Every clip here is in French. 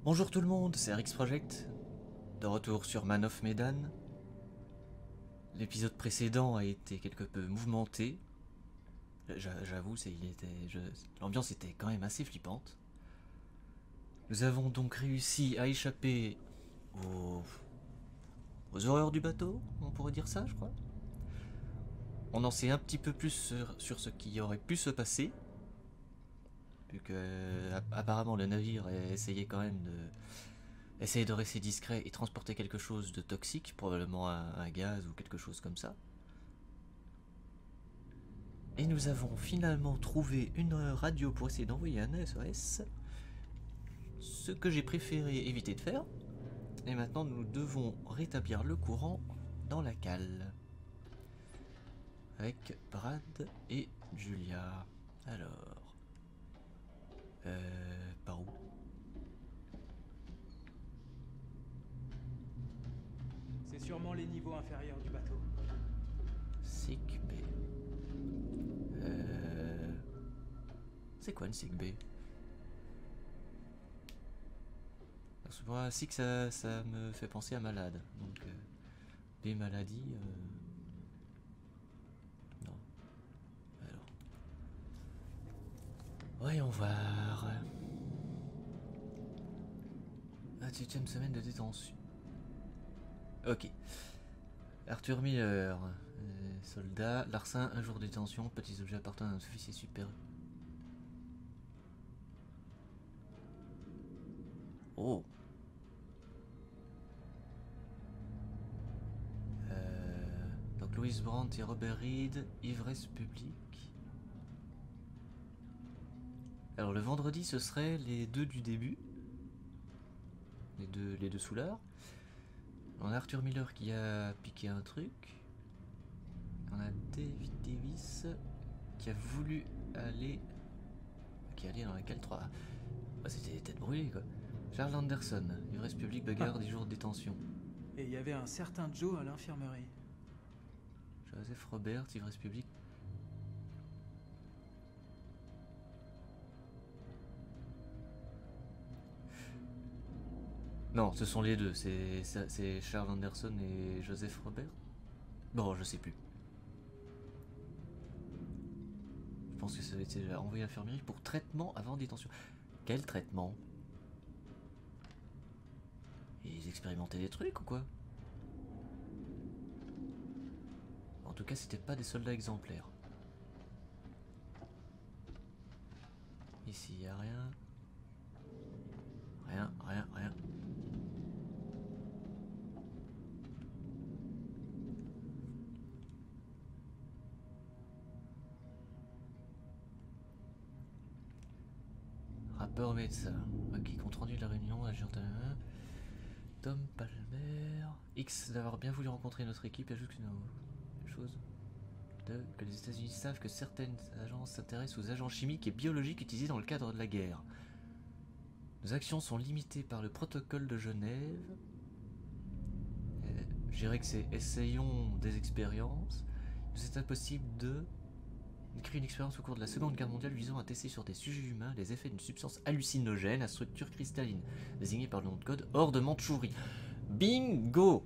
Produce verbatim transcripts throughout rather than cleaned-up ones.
Bonjour tout le monde, c'est R X Project, de retour sur Man of Medan. L'épisode précédent a été quelque peu mouvementé. J'avoue, l'ambiance était quand même assez flippante. Nous avons donc réussi à échapper aux, aux horreurs du bateau, on pourrait dire ça, je crois. On en sait un petit peu plus sur, sur ce qui aurait pu se passer, vu que apparemment le navire essayait quand même de essayer de rester discret et transporter quelque chose de toxique, probablement un, un gaz ou quelque chose comme ça. Et nous avons finalement trouvé une radio pour essayer d'envoyer un S O S, ce que j'ai préféré éviter de faire. Et maintenant nous devons rétablir le courant dans la cale. Avec Brad et Julia. Alors... Euh... Par où? C'est sûrement les niveaux inférieurs du bateau. Sick Bay. Euh... C'est quoi une sick bay? Parce que moi, sick ça, ça me fait penser à malade. Donc, euh, B maladie... Euh... Non. Alors... Voyons voir... vingt-huitième semaine de détention. Ok. Arthur Miller, euh, soldat, larcin, un jour de détention, petits objets appartenant à un officier supérieur. Oh. Euh, donc Louis Brandt et Robert Reed, ivresse publique. Alors le vendredi ce serait les deux du début. Les deux, les deux soulards. On a Arthur Miller qui a piqué un truc. On a David Davis qui a voulu aller... Qui est allé dans la cale trois. Oh, c'était des têtes brûlées quoi. Charles Anderson, ivresse publique, bagarre, ah. dix jours de détention. Et il y avait un certain Joe à l'infirmerie. Joseph Robert, ivresse publique. Non, ce sont les deux. C'est Charles Anderson et Joseph Robert. Bon, je sais plus. Je pense que ça a été envoyé à l'infirmerie pour traitement avant détention. Quel traitement? Ils expérimentaient des trucs ou quoi? En tout cas, c'était pas des soldats exemplaires. Ici, il n'y a rien. Rien, rien, rien. Rapport médecin. Ok, compte rendu de la réunion, agent Tom Palmer. X d'avoir bien voulu rencontrer notre équipe, ajoute une chose. De, que les États-Unis savent que certaines agences s'intéressent aux agents chimiques et biologiques utilisés dans le cadre de la guerre. Nos actions sont limitées par le protocole de Genève. Je dirais que c'est essayons des expériences. Il est impossible de créer une expérience au cours de la Seconde Guerre mondiale visant à tester sur des sujets humains les effets d'une substance hallucinogène à structure cristalline, désignée par le nom de code hors de Mandchourie. Bingo!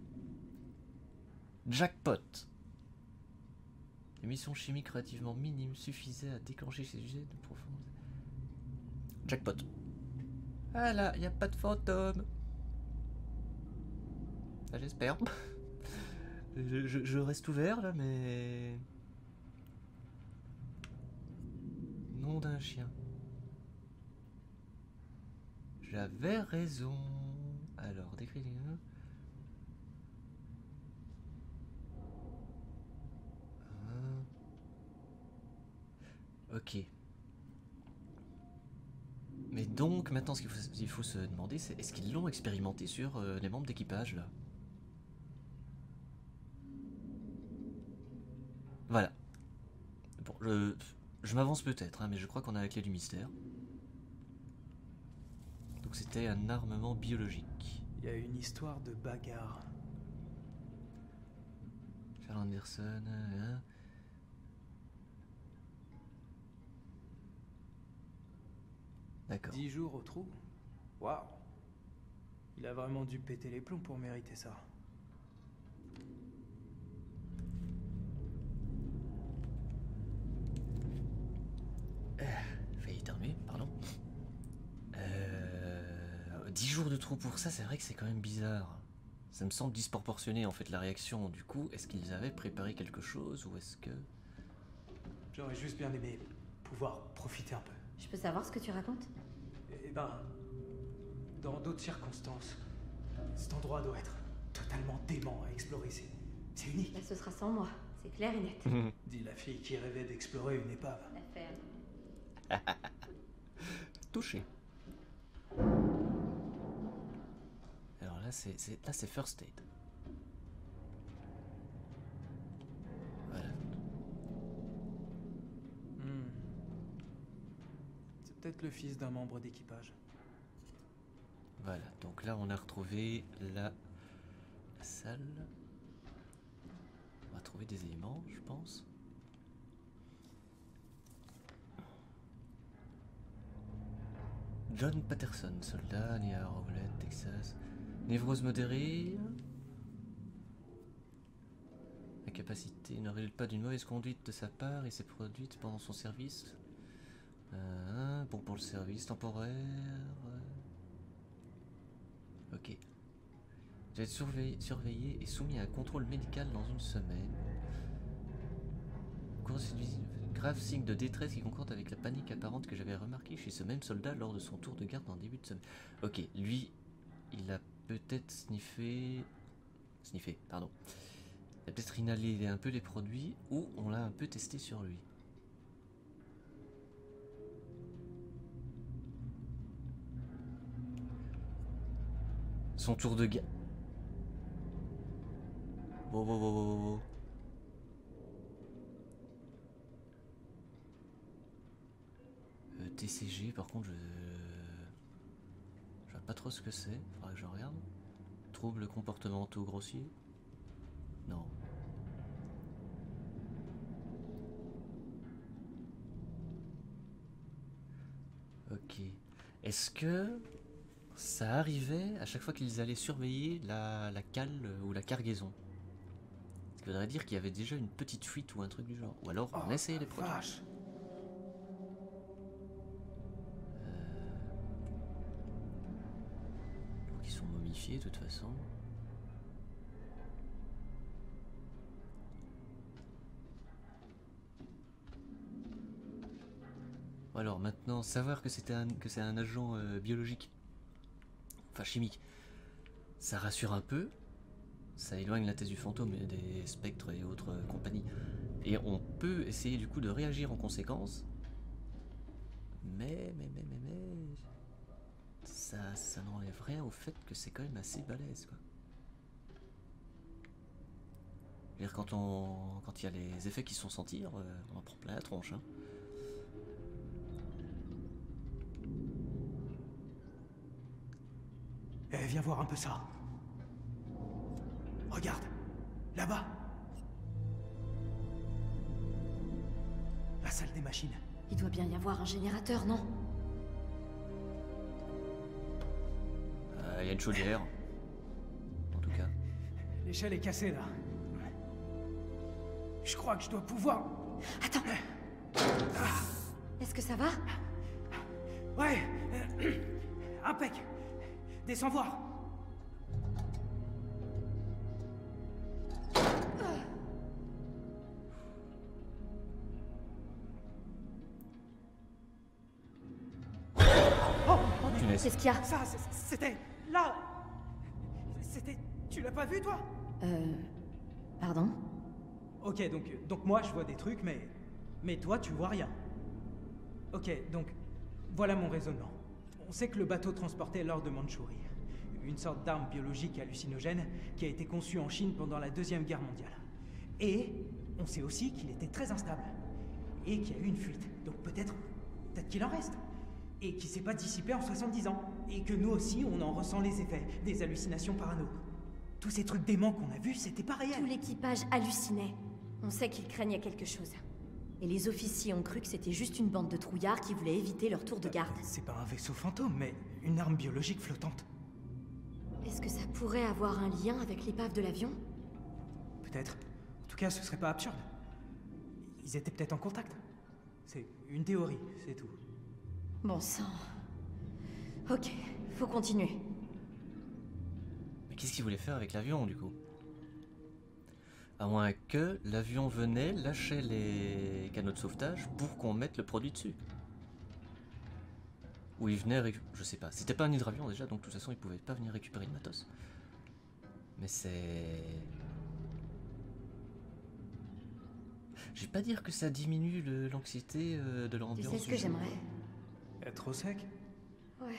Jackpot! L'émission chimique relativement minime suffisait à déclencher ces sujets de profonde... Jackpot. Ah là, il n'y a pas de fantôme. Ah, j'espère. je, je, je reste ouvert là, mais... Nom d'un chien. J'avais raison. Alors, décris-les. Ok. Mais donc, maintenant, ce qu'il faut, il faut se demander, c'est est-ce qu'ils l'ont expérimenté sur euh, les membres d'équipage, là? Voilà. Bon, je, je m'avance peut-être, hein, mais je crois qu'on a la clé du mystère. Donc c'était un armement biologique. Il y a une histoire de bagarre. Charles Anderson... Hein. D'accord. Dix jours au trou. Waouh. Il a vraiment dû péter les plombs pour mériter ça. Euh, failli éternuer, pardon. Euh, dix jours de trou pour ça, c'est vrai que c'est quand même bizarre. Ça me semble disproportionné en fait la réaction. Du coup, est-ce qu'ils avaient préparé quelque chose ou est-ce que... J'aurais juste bien aimé pouvoir profiter un peu. Je peux savoir ce que tu racontes? Eh ben, dans d'autres circonstances, cet endroit doit être totalement dément à explorer. C'est c'est unique. Là, ce sera sans moi, c'est clair et net. Dit la fille qui rêvait d'explorer une épave. L'affaire. Touché. Alors là, c'est c'est- là c'est first aid. Voilà. Hmm. C'est peut-être le fils d'un membre d'équipage. Voilà. Donc là, on a retrouvé la, la salle. On va trouver des éléments, je pense. John Patterson, soldat, né à Rowlett, Texas. Névrose modérée. La capacité ne résulte pas d'une mauvaise conduite de sa part et s'est produite pendant son service. Euh, bon pour le service temporaire. Ok. Je vais être surveillé, surveillé et soumis à un contrôle médical dans une semaine. Cours grave signe de détresse qui concorde avec la panique apparente que j'avais remarquée chez ce même soldat lors de son tour de garde en début de semaine. Ok, lui, il a peut-être sniffé... Sniffé, pardon. Il a peut-être inhalé un peu les produits ou on l'a un peu testé sur lui. Son tour de garde... Wow, wow, wow, wow, wow. Euh, T C G, par contre, je... Je vois pas trop ce que c'est. Faudra que je regarde. Troubles comportementaux grossiers? Non. Ok. Est-ce que ça arrivait à chaque fois qu'ils allaient surveiller la, la cale ou la cargaison? Ce qui voudrait dire qu'il y avait déjà une petite fuite ou un truc du genre. Ou alors on Oh, essayait les la produits. vache. Donc ils sont momifiés de toute façon. Alors maintenant, savoir que c'était un, que c'est un agent euh, biologique, enfin chimique, ça rassure un peu, ça éloigne la thèse du fantôme et des spectres et autres euh, compagnies. Et on peut essayer du coup de réagir en conséquence. Mais, mais, mais, mais, mais... Ça, ça n'enlève rien au fait que c'est quand même assez balèze, quoi. Je veux dire, quand on, quand il y a les effets qui sont sentis, euh, on en prend plein la tronche, hein. Eh, viens voir un peu ça. Regarde, là-bas. La salle des machines. Il doit bien y avoir un générateur, non? Euh, Il y a une chaudière. En tout cas. L'échelle est cassée, là. Je crois que je dois pouvoir... Attends. Est-ce que ça va? Ouais. euh, Impec. Descends voir. Oh, Punaise. Qu'est-ce qu'il y a? ça, c'est- c'était... là. C'était... Tu l'as pas vu, toi? Euh... Pardon? Ok, donc, donc moi, je vois des trucs, mais... Mais toi, tu vois rien. Ok, donc... Voilà mon raisonnement. On sait que le bateau transportait l'or de Mandchourie. Une sorte d'arme biologique hallucinogène qui a été conçue en Chine pendant la Deuxième Guerre mondiale. Et on sait aussi qu'il était très instable. Et qu'il y a eu une fuite. Donc peut-être... Peut-être qu'il en reste. Et qui s'est pas dissipé en soixante-dix ans. Et que nous aussi, on en ressent les effets. Des hallucinations parano. Tous ces trucs déments qu'on a vus, c'était pas réel. Tout l'équipage hallucinait. On sait qu'ils craignaient quelque chose. Et les officiers ont cru que c'était juste une bande de trouillards qui voulaient éviter leur tour de garde. C'est pas un vaisseau fantôme, mais une arme biologique flottante. que ça pourrait avoir un lien avec l'épave de l'avion? Peut-être. En tout cas, ce serait pas absurde. Ils étaient peut-être en contact. C'est une théorie, c'est tout. Bon sang. Ok, faut continuer. Mais qu'est-ce qu'il voulait faire avec l'avion, du coup? À moins que l'avion venait, lâchait les canaux de sauvetage pour qu'on mette le produit dessus. Ou il venait, récu- je sais pas. C'était pas un hydravion déjà, donc de toute façon il pouvait pas venir récupérer le matos. Mais c'est... Je vais pas dire que ça diminue le- l'anxiété euh, de Tu l'ambiance. sais ce du que jeu. j'aimerais? Être au sec? Ouais.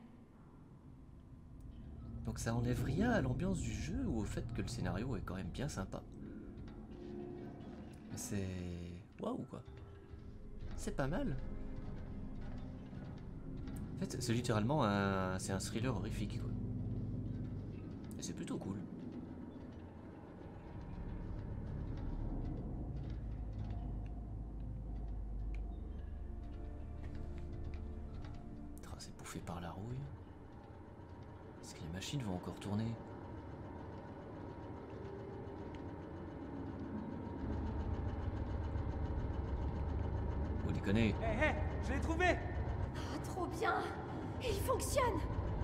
Donc ça enlève rien à l'ambiance du jeu ou au fait que le scénario est quand même bien sympa. Mais c'est... Waouh quoi. C'est pas mal. En fait, c'est littéralement un... c'est un thriller horrifique quoi. Et c'est plutôt cool. Ah, c'est bouffé par la rouille. Est-ce que les machines vont encore tourner? Vous déconnez. Hé, hé, je l'ai trouvé! Ah, trop bien! Et il fonctionne!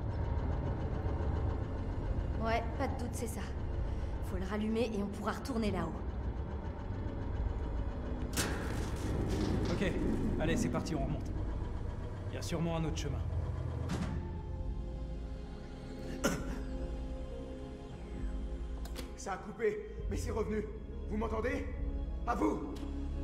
Ouais, pas de doute, c'est ça. Faut le rallumer et on pourra retourner là-haut. Ok, allez, c'est parti, on remonte. Il y a sûrement un autre chemin. Ça a coupé, mais c'est revenu. Vous m'entendez? À vous!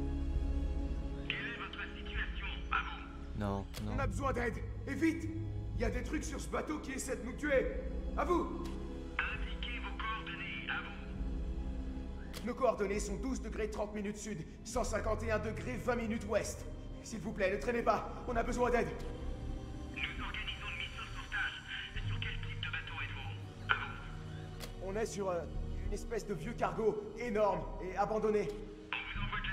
Non, non. On a besoin d'aide, et vite! Il y a des trucs sur ce bateau qui essaient de nous tuer. À vous! Indiquez vos coordonnées, à vous. Nos coordonnées sont douze degrés trente minutes sud, cent cinquante et un degrés vingt minutes ouest. S'il vous plaît, ne traînez pas, on a besoin d'aide. Nous organisons une mission de sauvetage. Et sur quel type de bateau êtes-vous? À vous. On est sur euh, une espèce de vieux cargo énorme et abandonné. On vous envoie de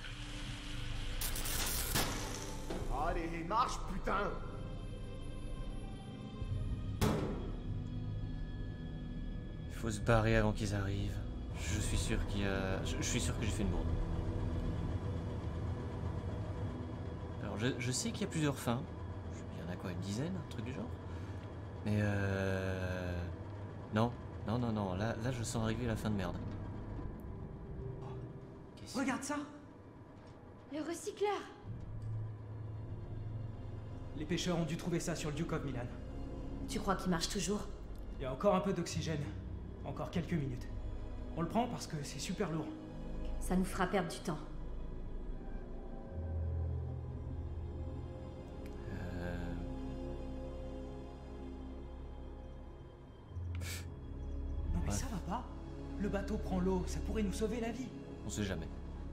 l'aide. Allez, marche, putain! Il faut se barrer avant qu'ils arrivent. Je suis sûr qu'il y a... Je, je suis sûr que j'ai fait une bourde. Alors je, je sais qu'il y a plusieurs fins. Il y en a quoi, une dizaine, un truc du genre? Mais euh... Non, non, non, non, là, là je sens arriver la fin de merde. Qu'est-ce- Regarde ça! Le recycleur! Les pêcheurs ont dû trouver ça sur le Duke of Milan. Tu crois qu'il marche toujours? Il y a encore un peu d'oxygène. Encore quelques minutes. On le prend parce que c'est super lourd. Ça nous fera perdre du temps. Euh... Non mais Ouais. ça va pas. Le bateau prend l'eau, ça pourrait nous sauver la vie. On sait jamais.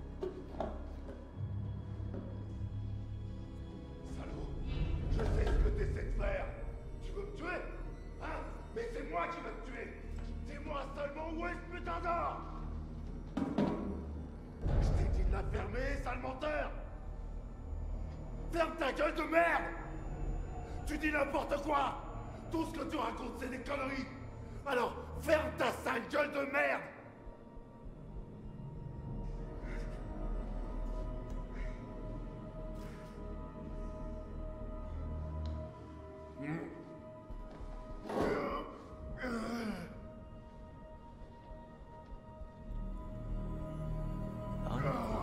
Salaud, je sais ce que t'essaies de faire. Tu veux me tuer? Hein? Mais c'est moi qui vais te tuer. C'est moi seulement. Où est ce putain d'or? Je t'ai dit de la fermer, sale menteur. Ferme ta gueule de merde. Tu dis n'importe quoi. Tout ce que tu racontes, c'est des conneries. Alors, ferme ta sale gueule de merde. Ah,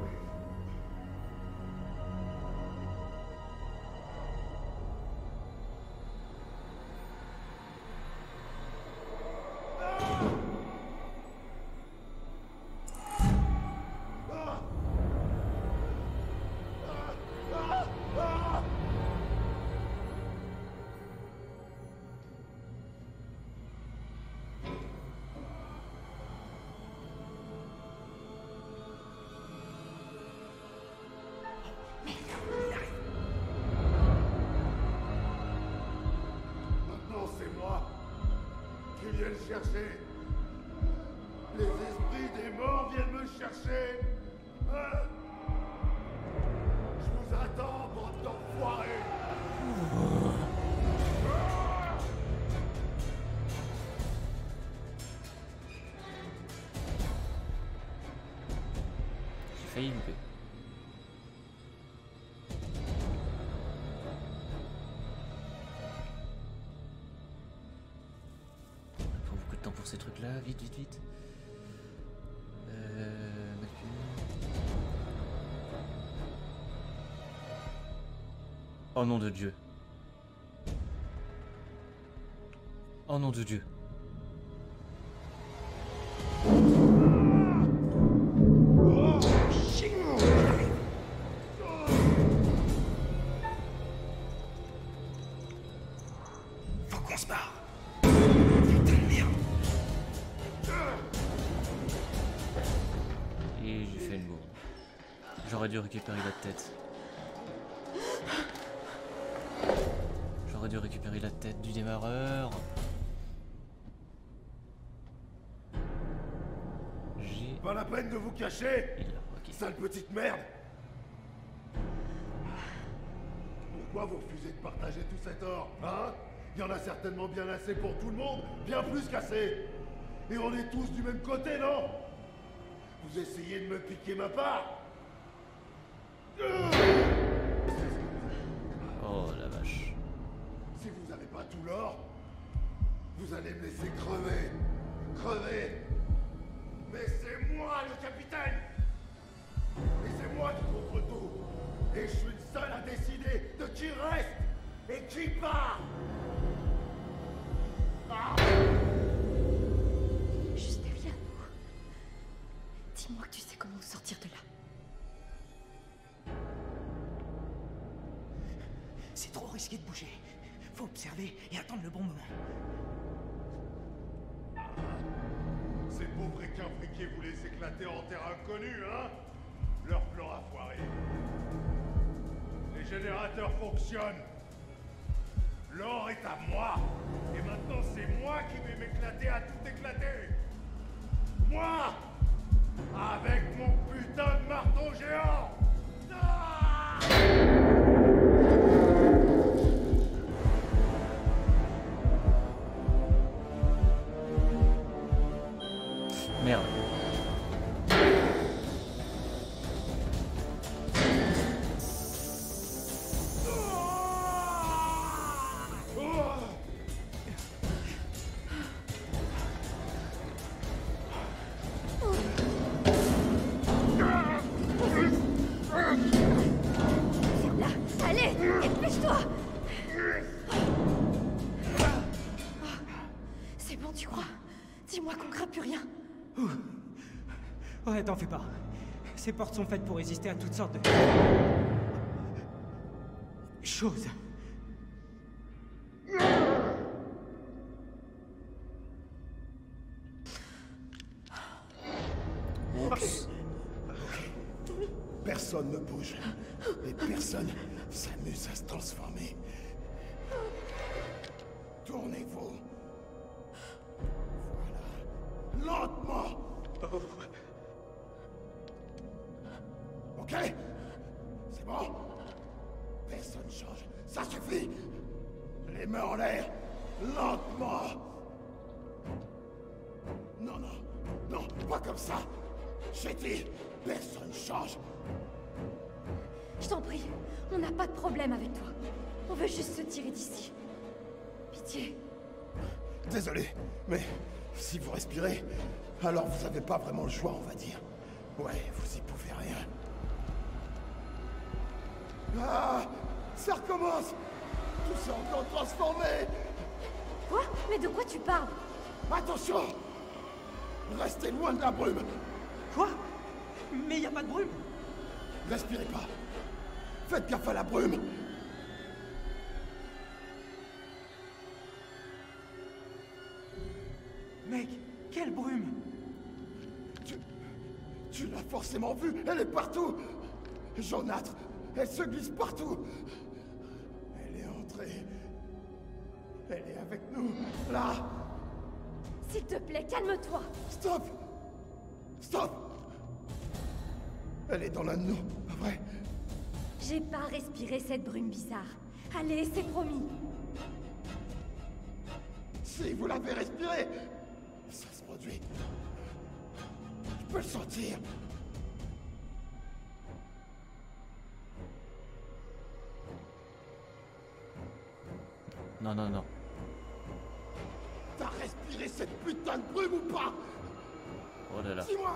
Maintenant, c'est moi qui viens le chercher. Les esprits des morts viennent me chercher. Hein? Je vous attends, bande d'enfoirés. failli louper. Pas beaucoup de temps pour ces trucs-là, vite, vite, vite. Euh... Oh nom de Dieu. Oh nom de Dieu. Faut qu'on se barre. Putain de merde. Et j'ai fait une bourde. J'aurais dû récupérer la tête. J'aurais dû récupérer la tête du démarreur. J'ai... Pas la peine de vous cacher, Il est là, ok. sale petite merde. Pourquoi vous refusez de partager tout cet or, hein? Il y en a certainement bien assez pour tout le monde, bien plus qu'assez. Et on est tous du même côté, non? Vous essayez de me piquer ma part? Oh la vache. Si vous n'avez pas tout l'or, vous allez me laisser crever. Crever. Mais c'est moi le capitaine. Et c'est moi qui contrôle tout. Et je suis le seul à décider de qui reste et qui part. Ah. Juste derrière nous. Dis-moi que tu sais comment nous sortir de là. C'est trop risqué de bouger. Faut observer et attendre le bon moment. Ces pauvres équins voulaient s'éclater en terre inconnue, hein? Leur plan a foiré. Les générateurs fonctionnent. L'or est à moi. Et maintenant, c'est moi qui vais m'éclater à tout éclater. Moi! Avec mon putain de marteau géant! Ah! Merde. Là, allez, dépêche-toi. C'est bon, tu crois? Dis-moi qu'on craint plus rien. Ouais, t'en fais pas. Ces portes sont faites pour résister à toutes sortes de... choses. Oups. Personne ne bouge. Et personne s'amuse à se transformer. Tournez-vous. Voilà. Lentement. Ok? C'est bon? Personne change. Ça suffit. Les mains en l'air. Lentement. Non, non. Non, pas comme ça. J'ai dit, personne change. Je t'en prie, on n'a pas de problème avec toi. On veut juste se tirer d'ici. Pitié. Désolé, mais si vous respirez, alors vous n'avez pas vraiment le choix, on va dire. Ouais, vous y pouvez rien. Ah! Ça recommence! Tout s'est encore transformé! Quoi? Mais de quoi tu parles? Attention! Restez loin de la brume! Quoi? Mais y a pas de brume. Respirez pas! Faites gaffe à la brume! Mec, quelle brume! Tu... Tu l'as forcément vue! Elle est partout! Jaunâtre! Elle se glisse partout! Elle est entrée... Elle est avec nous, là! S'il te plaît, calme-toi. Stop! Stop! Elle est dans l'un de nous, pas vrai? J'ai pas respiré cette brume bizarre. Allez, c'est promis. Si vous l'avez respiré, ça se produit. Je peux le sentir. non, non, non. T'as respiré cette putain de brume ou pas? Oh là là. Dis-moi.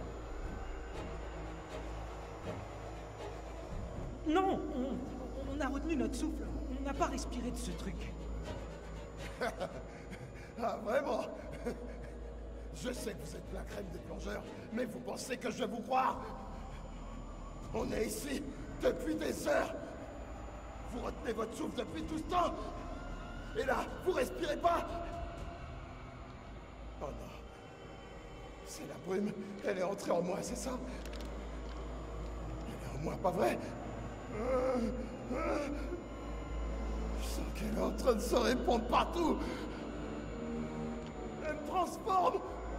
Non, on, on a retenu notre souffle. On n'a pas respiré de ce truc. Ah, vraiment? Je sais que vous êtes la crème des plongeurs, mais vous pensez que je vais vous croire? On est ici depuis des heures. Vous retenez votre souffle depuis tout ce temps. Et là, vous respirez pas? Oh non. C'est la brume. Elle est entrée en moi, c'est ça? Elle est en moi, pas vrai? Je sens qu'elle est en train de se répandre partout. Elle me transforme.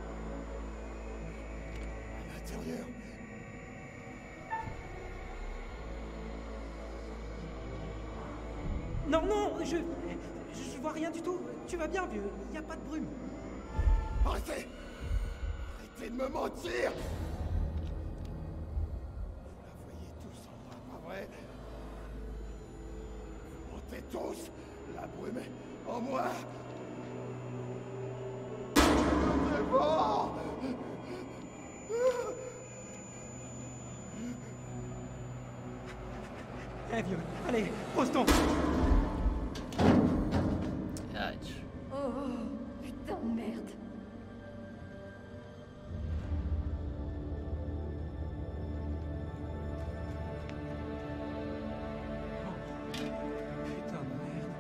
À l'intérieur. Non, non, je... Je vois rien du tout. Tu vas bien, vieux. Il n'y a pas de brume. Arrêtez! Arrêtez de me mentir! Vous la voyez tous en moi, pas vrai? Vous mentez tous! La brume est en moi! C'est bon! Eh, vieux, allez, pose-toi. Aïe. Oh, putain de merde. Putain de merde.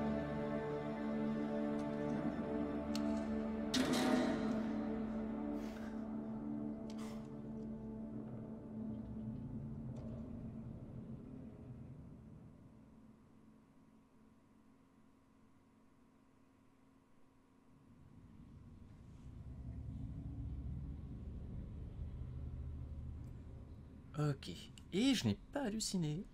Ok. Et je n'ai pas halluciné.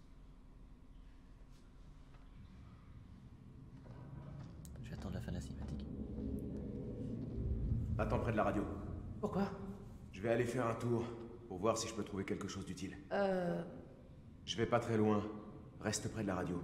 Je vais attendre la fin de la cinématique. Attends près de la radio. Pourquoi? Je vais aller faire un tour pour voir si je peux trouver quelque chose d'utile. Euh... Je vais pas très loin. Reste près de la radio.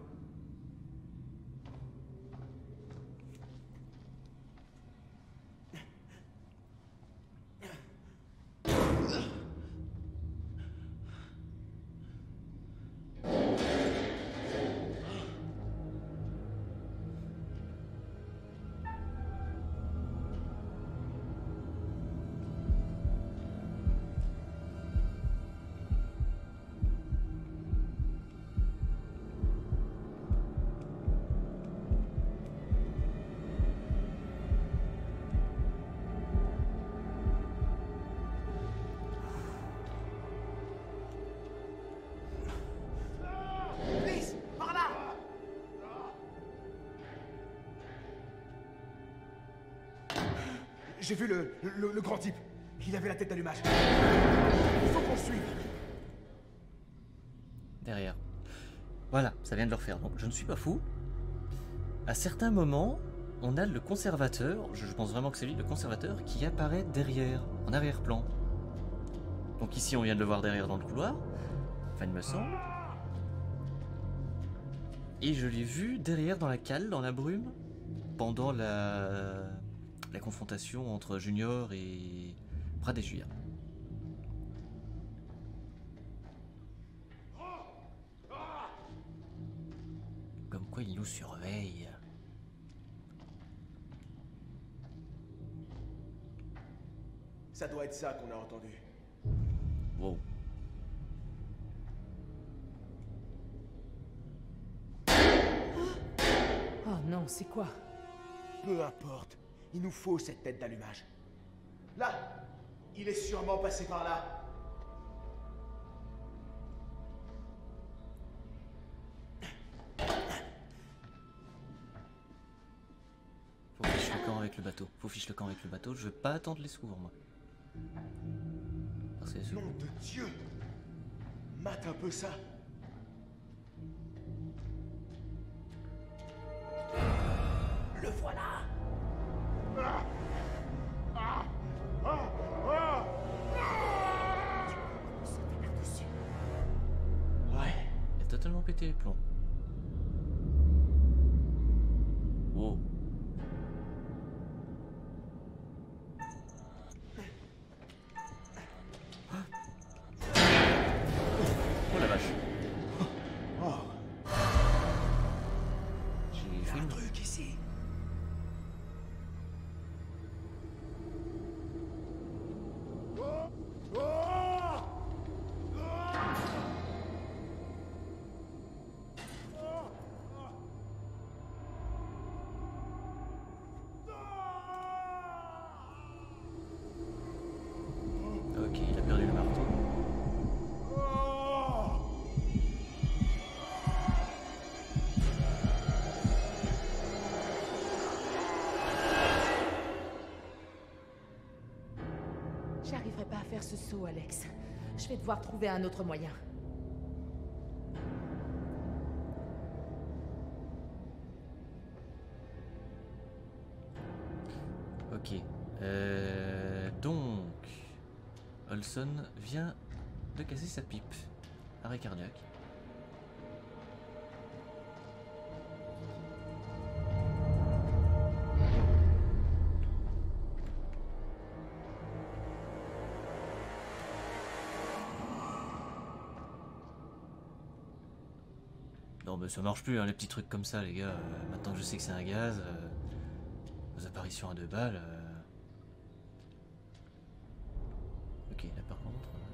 J'ai vu le, le, le grand type. Il avait la tête d'allumage. Il faut qu'on suive. Derrière. Voilà, ça vient de le refaire. Donc je ne suis pas fou. À certains moments, on a le conservateur, je pense vraiment que c'est lui, le conservateur, qui apparaît derrière, en arrière-plan. Donc ici, on vient de le voir derrière dans le couloir. Enfin, il me semble. Et je l'ai vu derrière dans la cale, dans la brume, pendant la... la confrontation entre Junior et Brad et Julia. Comme quoi il nous surveille. Ça doit être ça qu'on a entendu. Wow. Oh non, c'est quoi? Peu importe. Il nous faut cette tête d'allumage. Là! Il est sûrement passé par là. Faut fiche le camp avec le bateau. Faut fiche le camp avec le bateau. Je veux pas attendre les secours, moi. Parce que les secours... Nom de Dieu! Mate un peu ça. Le voilà! Ah! Ah! Ah! Ah! Ouais. Il a totalement pété les plombs. J'arriverai pas à faire ce saut, Alex. Je vais devoir trouver un autre moyen. Ok. Euh, donc... Olson vient de casser sa pipe. Arrêt cardiaque. Non mais ça marche plus hein, les petits trucs comme ça les gars. Euh, maintenant que je sais que c'est un gaz, euh, aux apparitions à deux balles. Euh... Ok là par contre. Euh...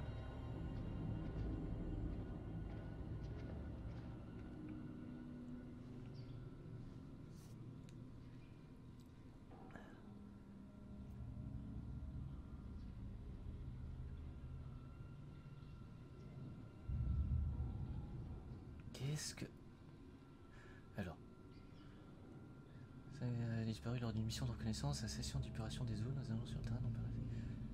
Qu'est-ce que... Alors... Ça a disparu lors d'une mission de reconnaissance, la session d'épuration des zones, nous allons sur le terrain non parasité.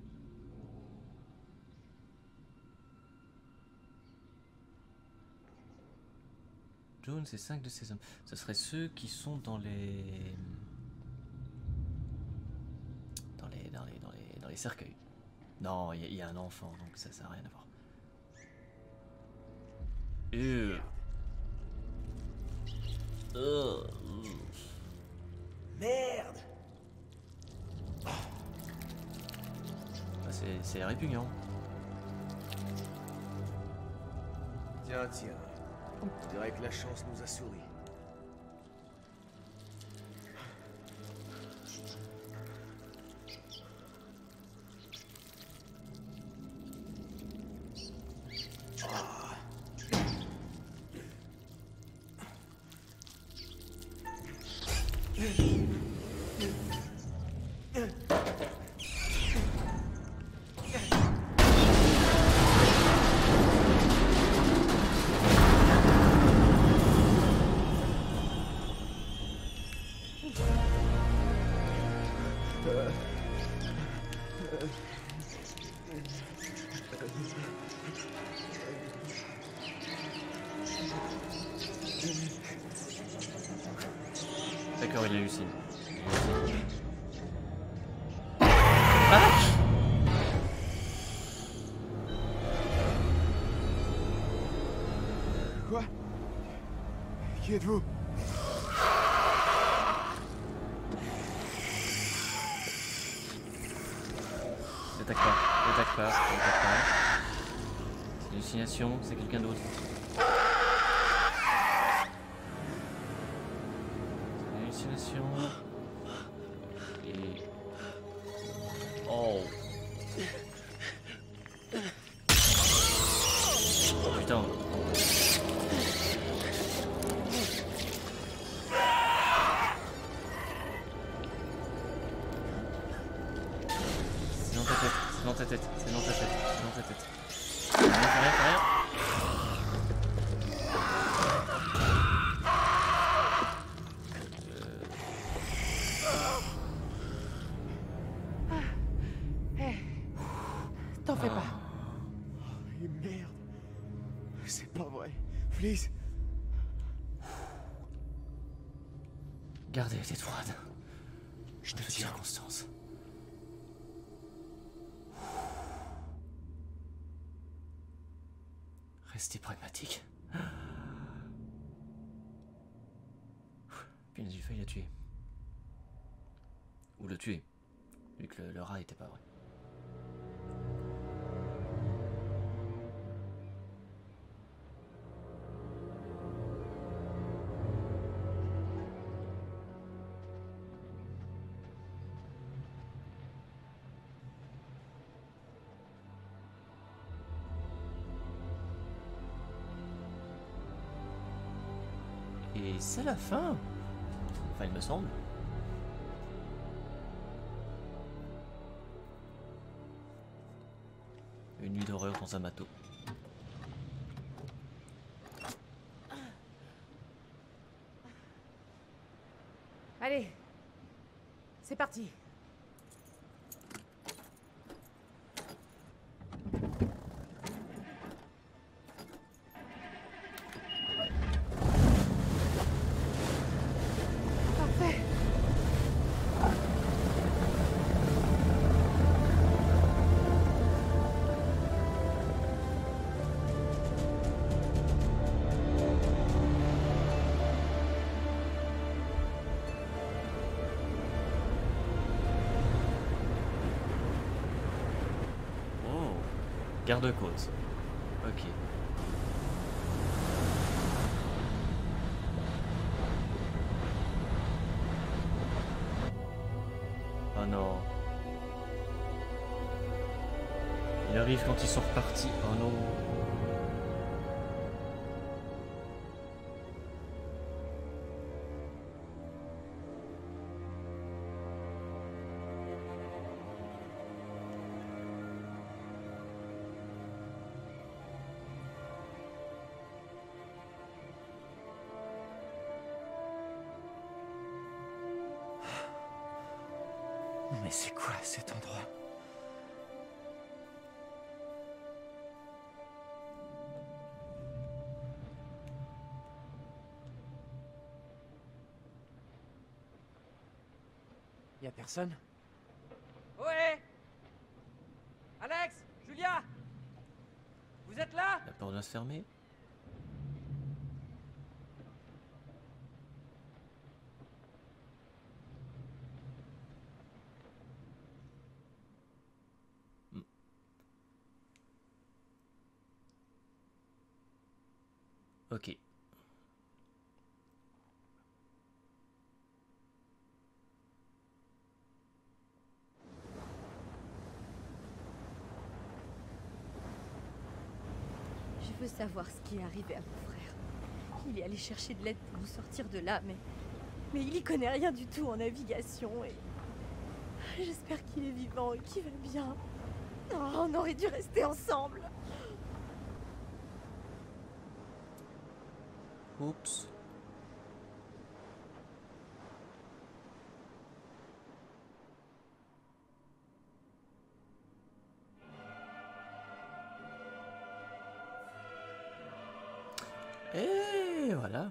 Jones et cinq de ses hommes. Ce seraient ceux qui sont dans les... Dans les... Dans les... Dans les, dans les cercueils. Non, il y, y a un enfant, donc ça, ça n'a rien à voir. Euh... Oh. Merde! Ah, c'est répugnant. Tiens, tiens. On dirait que la chance nous a souri. D'accord, il hallucine. Quoi? Qui êtes-vous? N'attaque pas, n'attaque pas, n'attaque pas. C'est une hallucination, c'est quelqu'un d'autre. C'est une hallucination. Et... Oh. Oh putain. C'est dans ta tête, c'est dans ta tête, c'est dans ta tête, c'est dans ta tête. Rien, fais rien, fais rien. T'en fais pas. Et merde. C'est pas vrai. Please. Gardez la tête froide. Je te Toutes tiens. circonstances. Restez pragmatique. Puis il a failli la tuer. Ou le tuer. Vu que le, le rat était pas vrai. Et c'est la fin. Enfin, il me semble. Une nuit d'horreur dans un bateau. Allez. C'est parti. Garde-côte. Ok. Oh non. Il arrive quand ils sont repartis. Oh non. Mais c'est quoi cet endroit? Y a personne? Ohé! Alex! Julia! Vous êtes là? La porte doit se fermer. Ok. Je veux savoir ce qui est arrivé à mon frère. Il est allé chercher de l'aide pour nous sortir de là, mais... Mais il y connaît rien du tout en navigation et... J'espère qu'il est vivant et qu'il va bien. Oh, on aurait dû rester ensemble. Oups. Et voilà.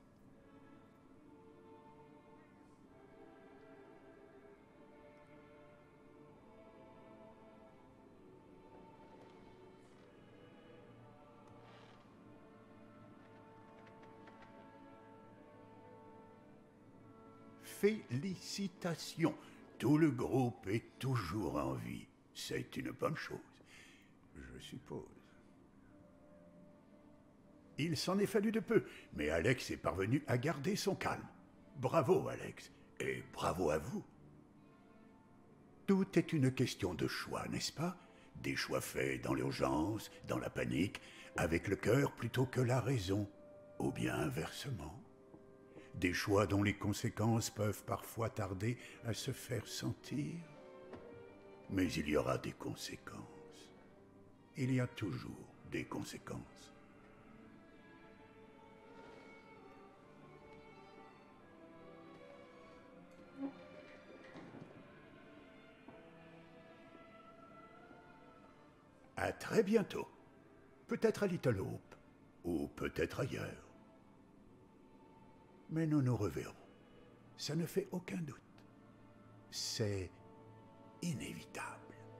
Félicitations, tout le groupe est toujours en vie. C'est une bonne chose, je suppose. Il s'en est fallu de peu, mais Alex est parvenu à garder son calme. Bravo, Alex, et bravo à vous. Tout est une question de choix, n'est-ce pas? Des choix faits dans l'urgence, dans la panique, avec le cœur plutôt que la raison, ou bien inversement. Des choix dont les conséquences peuvent parfois tarder à se faire sentir. Mais il y aura des conséquences. Il y a toujours des conséquences. À très bientôt. Peut-être à Little Hope, ou peut-être ailleurs. Mais nous nous reverrons. Ça ne fait aucun doute. C'est inévitable.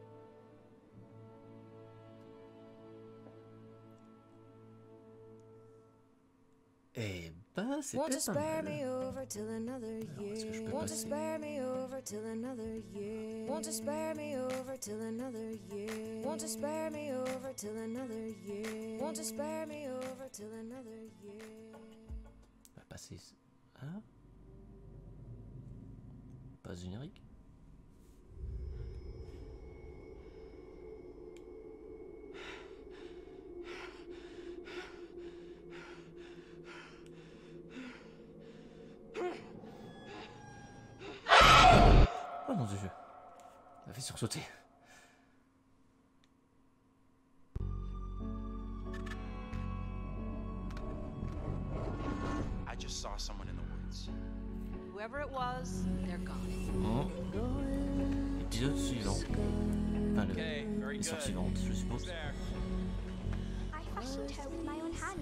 Eh ben, c'est Won't you pas spare mal. me over till another Alors, est-ce que je year? peux Won't you passer? spare me over till another year? Won't you spare me over till another year? Won't you spare me over till another year? Won't you spare me over till another year? On va passer. Hein? Pas générique? Oh mon dieu, ça fait sursauter. I just saw someone in the woods. Whoever it was, they're gone. Bon. Épisode suivant. Enfin, le... Okay, very l'histoire good. suivante, je suppose. There. I fashioned her with my own hand.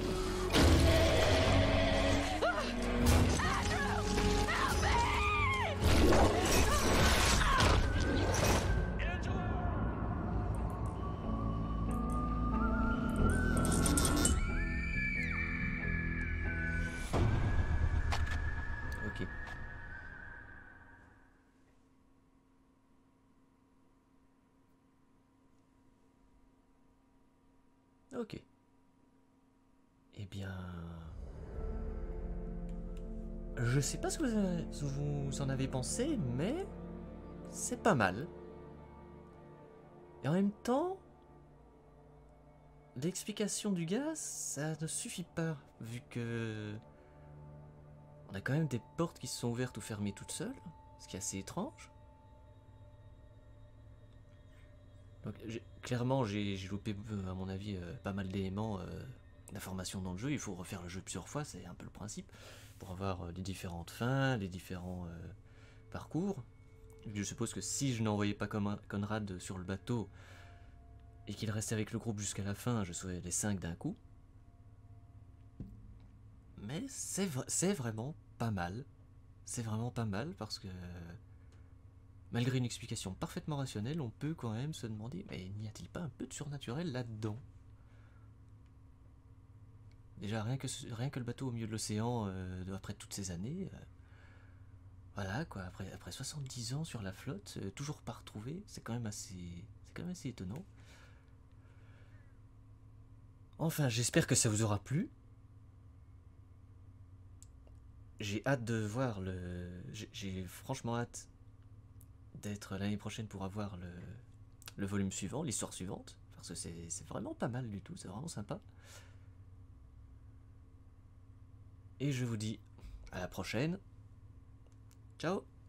Ok. Ok. Eh bien... Je sais pas ce que vous, avez- ce que vous en avez pensé, mais... c'est pas mal. Et en même temps... l'explication du gars, ça ne suffit pas, vu que... on a quand même des portes qui se sont ouvertes ou fermées toutes seules, ce qui est assez étrange. Donc, j'ai- clairement, j'ai j'ai loupé, euh, à mon avis, euh, pas mal d'éléments euh, d'informations dans le jeu. Il faut refaire le jeu plusieurs fois, c'est un peu le principe, pour avoir euh, les différentes fins, les différents euh, parcours. Je suppose que si je n'envoyais pas comme un- Conrad sur le bateau, et qu'il restait avec le groupe jusqu'à la fin, je saurais les cinq d'un coup. Mais c'est vra- c'est vraiment pas mal. C'est vraiment pas mal parce que... malgré une explication parfaitement rationnelle, on peut quand même se demander, mais n'y a-t-il pas un peu de surnaturel là-dedans? Déjà, rien que, ce- rien que le bateau au milieu de l'océan, euh, après toutes ces années, euh, voilà quoi, après, après soixante-dix ans sur la flotte, euh, toujours pas retrouvé, c'est quand même assez, c'est quand même assez étonnant. Enfin, j'espère que ça vous aura plu. J'ai hâte de voir le... J'ai j'ai franchement hâte d'être l'année prochaine pour avoir le, le volume suivant, l'histoire suivante, parce que c'est c'est vraiment pas mal du tout, c'est vraiment sympa. Et je vous dis à la prochaine. Ciao!